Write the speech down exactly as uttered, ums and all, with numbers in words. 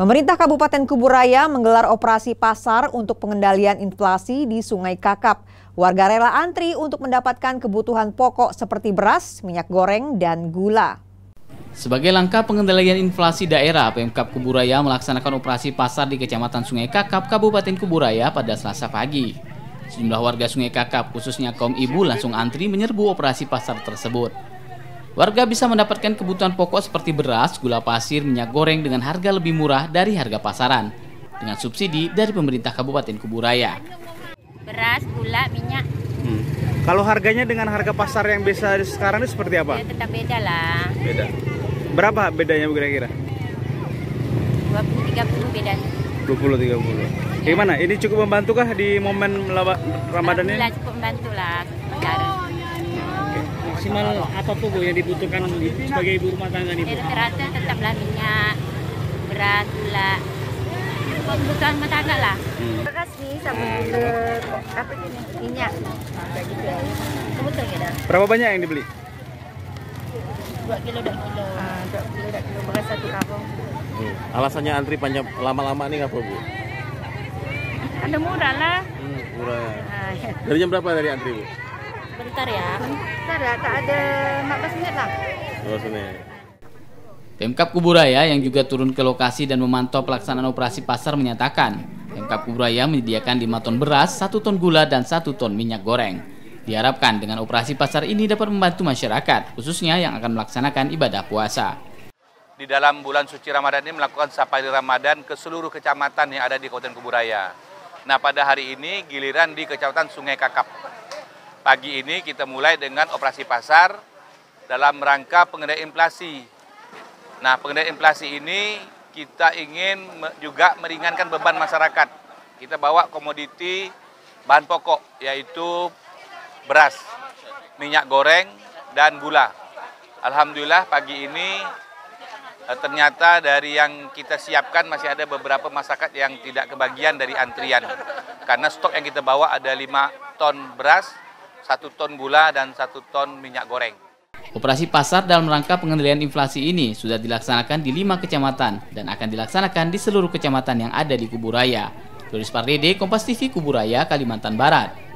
Pemerintah Kabupaten Kuburaya menggelar operasi pasar untuk pengendalian inflasi di Sungai Kakap. Warga rela antri untuk mendapatkan kebutuhan pokok seperti beras, minyak goreng, dan gula. Sebagai langkah pengendalian inflasi daerah, Pemkab Kuburaya melaksanakan operasi pasar di Kecamatan Sungai Kakap, Kabupaten Kuburaya pada Selasa pagi. Sejumlah warga Sungai Kakap, khususnya kaum ibu, langsung antri menyerbu operasi pasar tersebut. Warga bisa mendapatkan kebutuhan pokok seperti beras, gula pasir, minyak goreng dengan harga lebih murah dari harga pasaran, dengan subsidi dari pemerintah Kabupaten Kuburaya. Beras, gula, minyak. Hmm. Kalau harganya dengan harga pasar yang biasa sekarang itu seperti apa? Ya, tetap beda lah. Beda. Berapa bedanya kira-kira? dua puluh tiga puluh bedanya. dua puluh tiga puluh. Gimana? Ini cukup membantukah di momen Ramadan ini? Alhamdulillah cukup membantu lah. Maksimal apa tuh Bu yang dibutuhkan sebagai ibu rumah tangga nih Bu? Rata-rata tetaplah minyak, beras, gula. Kebutuhan rumah tangga lah. Hmm. Beras nih sama gula, apa ini? Minyak. Kayak gitu ya. Kebutuhan ya dah. Berapa banyak yang dibeli? dua kilo, dua kilo. Ah, dua kilo, dua kilo beras satu karung. Hmm. Alasannya antri panjang lama-lama nih apa Bu? Ada murah lah. Hmm, murah. Ah, ya. Dari jam berapa dari antri Bu? Bentar ya. Bentar ya, tak ada lima belas menit lah. dua belas menit. Pemkab Kuburaya yang juga turun ke lokasi dan memantau pelaksanaan operasi pasar menyatakan, Pemkab Kuburaya menyediakan lima ton beras, satu ton gula, dan satu ton minyak goreng. Diharapkan dengan operasi pasar ini dapat membantu masyarakat, khususnya yang akan melaksanakan ibadah puasa. Di dalam bulan suci Ramadan ini melakukan safari Ramadan ke seluruh kecamatan yang ada di Kabupaten Kuburaya. Nah, pada hari ini giliran di Kecamatan Sungai Kakap. Pagi ini kita mulai dengan operasi pasar dalam rangka pengendalian inflasi. Nah, pengendalian inflasi ini kita ingin juga meringankan beban masyarakat. Kita bawa komoditi bahan pokok, yaitu beras, minyak goreng, dan gula. Alhamdulillah pagi ini ternyata dari yang kita siapkan masih ada beberapa masyarakat yang tidak kebagian dari antrian. Karena stok yang kita bawa ada lima ton beras, satu ton gula, dan satu ton minyak goreng. Operasi pasar dalam rangka pengendalian inflasi ini sudah dilaksanakan di lima kecamatan dan akan dilaksanakan di seluruh kecamatan yang ada di Kuburaya. Turis Pardede, Kompas T V Kuburaya, Kalimantan Barat.